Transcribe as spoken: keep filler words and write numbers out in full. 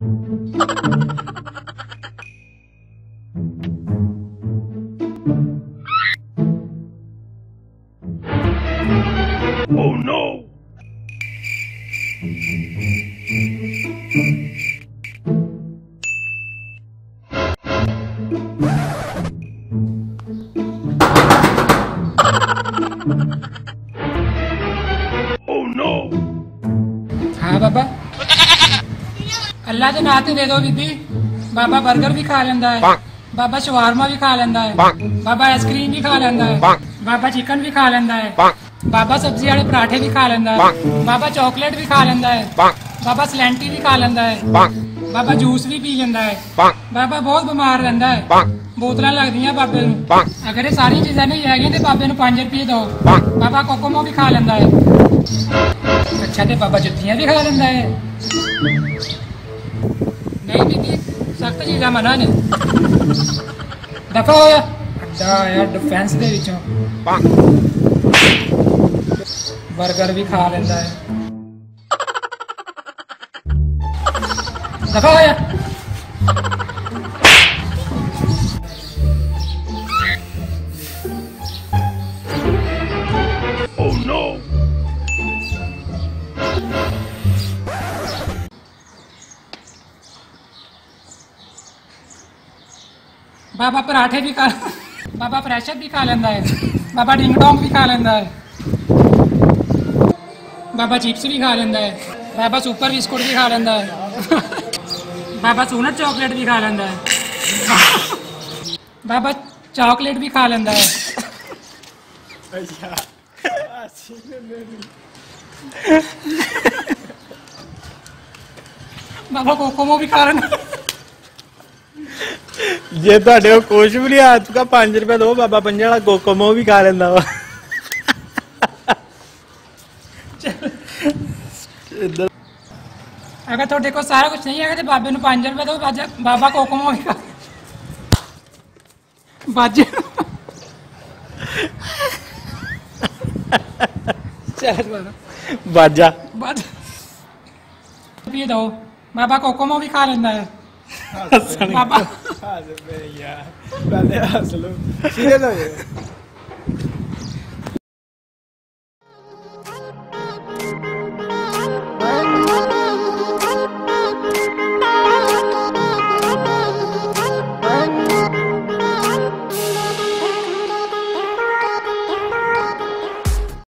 Oh no! Oh no! हाँ बाबा, अल्लाह के नाते दे दो दीदी। बाबा बर्गर भी खा लेंदा है, बाबा शवारमा भी खा लेंदा है, बाबा आइसक्रीम भी खा लेंदा है, बाबा चिकन भी खा लेंदा है, बाबा सब्जी वाले पराठे भी खा लेंदा है, बाबा चॉकलेट भी खा लेंदा है, बाबा सलैंटी भी खा लेंदा है, बाबा जूस भी पी लेंदा है। बाबा बहुत बीमार रहंदा है, बोतल लगदियां बाबे नूं। अगर ये सारी चीज़ां नहीं हैगियां ते बाबे नूं पांच रुपये दो। बाबा कोकोमो भी खा लेंदा है। अच्छा ते बाबा जुत्तियां भी खा लेंदा है। नहीं दीदी, सख्त चीज़ां मना ने। दफा होया अड्डा यार डिफेंस दे विचों। बर्गर भी खा लेंदा है। दफा होया। Oh no! बाबा पराठे भी खा, बाबा फ्रेशर भी खा लेंदा है, बाबा डिंग डोंग भी खा लेंदा है, बाबा चिप्स भी खा लेंदा है, बाबा सुपर बिस्कुट भी खा लेंदा है, बाबा सूनट चॉकलेट भी खा लेंदा है, बाबा चॉकलेट भी खा लेंदा है। बाबा कोकोमो भी खा लेंदा। जे तुहाडे कोल कुछ भी नहीं आ चुका पांच रुपए दो बाबा पंजे वाला कोकोमो भी खा लेंदा वा। अगर थोड़े को सारा कुछ नहीं है तो बाबे नूं पांच रुपए दो, बाबा कोकोमो भी खा बाजे। बाजा बाजा रुपये दो, बाबा कोकोमो भी खा लेंदा है। बाबा यार पहले हंस लो, सीरियस हो जाए।